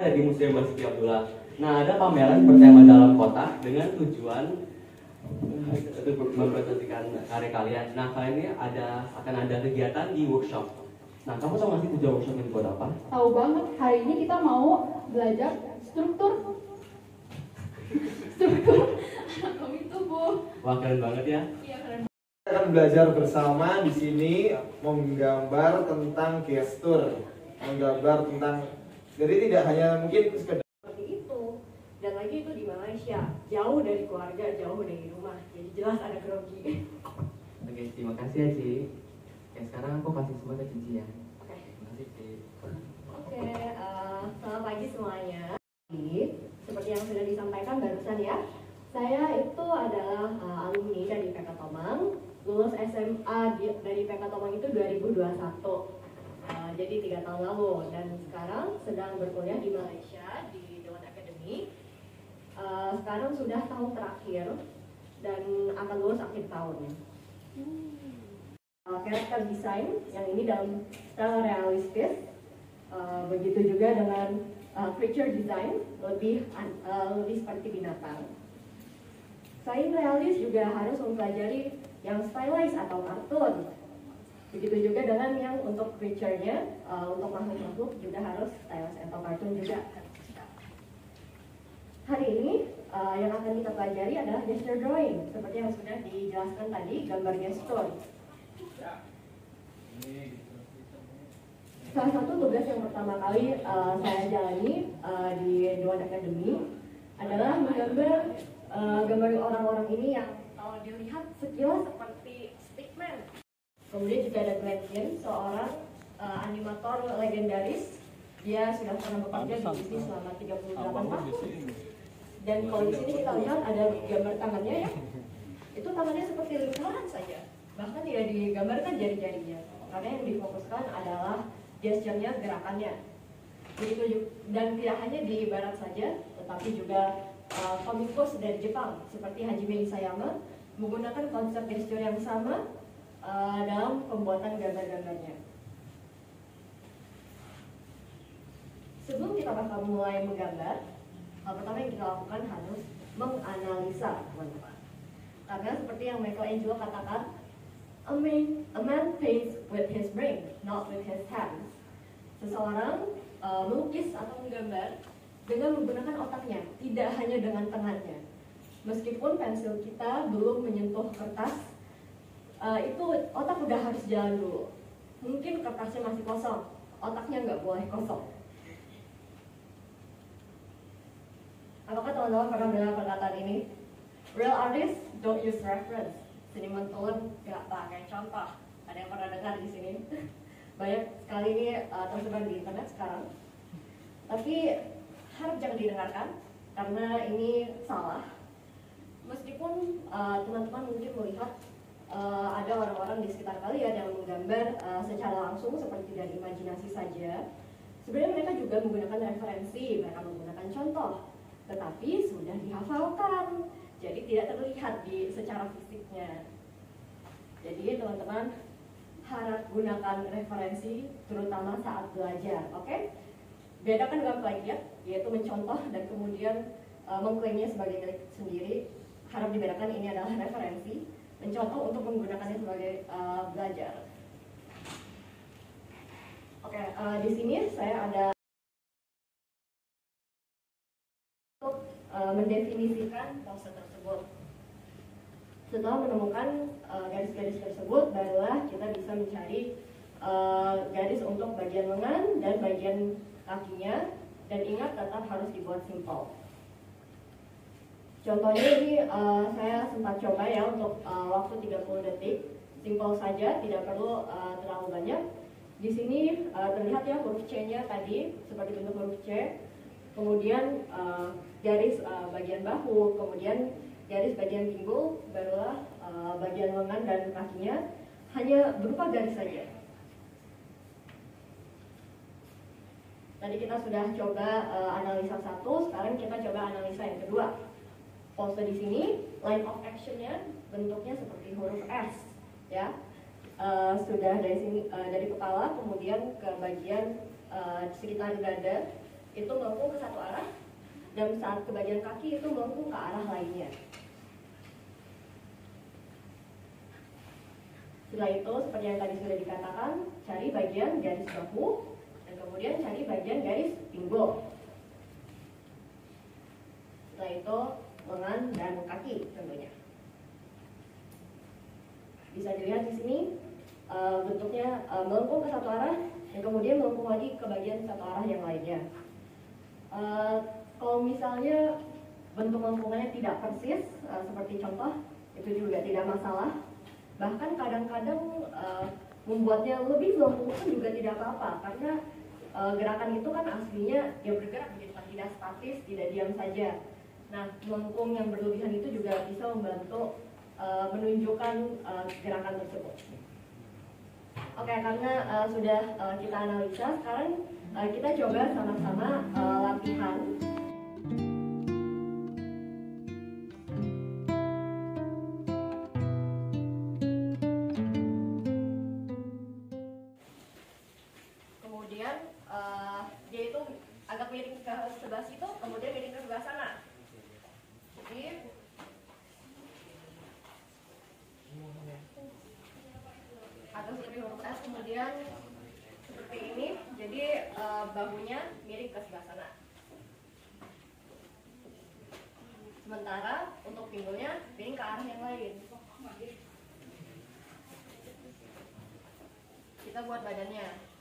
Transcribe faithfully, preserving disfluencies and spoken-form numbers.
Ada di Museum Basuki Abdullah. Nah, ada pameran bertema dalam kota dengan tujuan untuk mempresentasikan karya kalian. Nah, kali ini ada akan ada kegiatan di workshop. Nah, kamu tahu nggak sih tujuan workshop ini buat apa? Tahu banget. Hari ini kita mau belajar struktur struktur anatomi tubuh. Wah, keren banget ya. Iya, keren. Kita akan belajar bersama di sini menggambar tentang gestur, menggambar tentang, jadi tidak hanya mungkin sekedar seperti itu. Dan lagi itu di Malaysia, jauh dari keluarga, jauh dari rumah, jadi jelas ada grogi. Oke, terima kasih ya, Ci. Oke, sekarang aku kasih semua ke Cici ya. Oke, Terima kasih, Ci. oke. eh, selamat pagi semuanya. Seperti yang sudah disampaikan barusan ya, saya itu adalah uh, alumni dari P K Tomang, lulus S M A di, dari P K Tomang itu dua ribu dua puluh satu. Uh, jadi tiga tahun lalu, dan sekarang sedang berkuliah di Malaysia di Dewan Akademi. Uh, sekarang sudah tahun terakhir dan akan lulus akhir tahun. Uh, karakter desain yang ini dalam style realistis, uh, begitu juga dengan uh, creature design lebih uh, lebih seperti binatang. Selain realis juga harus mempelajari yang stylized atau kartun. Begitu juga dengan yang untuk creature-nya, uh, untuk makhluk-makhluk juga harus stylized atau kartun juga. Hari ini uh, yang akan kita pelajari adalah gesture drawing, seperti yang sudah dijelaskan tadi, gambar gestur. Salah satu tugas yang pertama kali uh, saya jalani uh, di Dewan Akademi adalah menggambar uh, gambar orang-orang ini yang kalau dilihat sekilas seperti stickman. Kemudian juga ada Glenn Keane, seorang uh, animator legendaris. Dia sudah pernah bekerja di Disney selama tiga puluh delapan tahun. Dan kalau di sini kita lihat ada gambar tangannya ya, itu tangannya seperti lingkaran saja, bahkan tidak digambarkan jari-jarinya, karena yang difokuskan adalah gesturnya, gerakannya. Begitu juga, dan tidak hanya di barat saja, tetapi juga uh, komikus dari Jepang seperti Hajime Isayama menggunakan konsep gestur yang sama uh, dalam pembuatan gambar-gambarnya. Sebelum kita bakal mulai menggambar, hal pertama yang kita lakukan harus menganalisa, teman-teman. Karena seperti yang Michelangelo katakan, a man, a man paints with his brain, not with his hands. Seseorang uh, melukis atau menggambar dengan menggunakan otaknya, tidak hanya dengan tangannya. Meskipun pensil kita belum menyentuh kertas, uh, itu otak udah harus jalan dulu. Mungkin kertasnya masih kosong, otaknya nggak boleh kosong. Apakah teman-teman pernah mendengar perkataan ini? Real artists don't use reference. Seniman tulen nggak pakai contoh. Ada yang pernah dengar di sini? Banyak sekali ini uh, tersebar di internet sekarang. Tapi harap jangan didengarkan karena ini salah. Meskipun uh, teman-teman mungkin melihat uh, ada orang-orang di sekitar kalian yang menggambar uh, secara langsung seperti dari imajinasi saja, sebenarnya mereka juga menggunakan referensi, mereka menggunakan contoh, tetapi sudah dihafalkan, jadi tidak terlihat di secara fisiknya. Jadi teman-teman harap gunakan referensi terutama saat belajar, oke? Okay? Bedakan dengan plagiat, yaitu mencontoh dan kemudian uh, mengklaimnya sebagai milik sendiri. Harap dibedakan, ini adalah referensi, mencontoh untuk menggunakannya sebagai uh, belajar. Oke, okay, uh, di sini saya ada untuk uh, mendefinisikan pose tersebut. Setelah menemukan garis-garis uh, tersebut, barulah kita bisa mencari uh, garis untuk bagian lengan dan bagian kakinya, dan ingat tetap harus dibuat simpel. Contohnya ini uh, saya sempat coba ya untuk uh, waktu tiga puluh detik, simpel saja, tidak perlu uh, terlalu banyak. Di sini uh, terlihat ya huruf C-nya tadi seperti bentuk huruf C, kemudian uh, garis uh, bagian bahu, kemudian garis bagian pinggul, barulah uh, bagian lengan dan kakinya hanya berupa garis saja. Tadi kita sudah coba uh, analisa satu, sekarang kita coba analisa yang kedua. Pose di sini, line of action-nya bentuknya seperti huruf S, ya. Uh, sudah dari sini uh, dari kepala, kemudian ke bagian uh, sekitar dada, itu melengkung ke satu arah, dan saat ke bagian kaki itu melengkung ke arah lainnya. Setelah itu, seperti yang tadi sudah dikatakan, cari bagian garis bahu, dan kemudian cari bagian garis pinggul. Setelah itu, lengan dan kaki tentunya. Bisa dilihat di sini, uh, bentuknya uh, melengkung ke satu arah, dan kemudian melengkung lagi ke bagian satu arah yang lainnya. Uh, kalau misalnya bentuk melengkungannya tidak persis, uh, seperti contoh, itu juga tidak masalah. Bahkan kadang-kadang uh, membuatnya lebih melengkung pun juga tidak apa-apa, karena uh, gerakan itu kan aslinya dia bergerak, jadi tidak statis, tidak diam saja. Nah, melengkung yang berlebihan itu juga bisa membantu uh, menunjukkan uh, gerakan tersebut. Oke, karena uh, sudah uh, kita analisa, sekarang uh, kita coba sama-sama uh, latihan. Kemudian uh, dia itu agak miring ke sebelah situ, kemudian miring ke sebelah sana. Jadi atau seperti huruf S, kemudian seperti ini, jadi uh, bahunya miring ke sebelah sana. Sementara untuk pinggulnya miring ke arah yang lain. Kita buat badannya.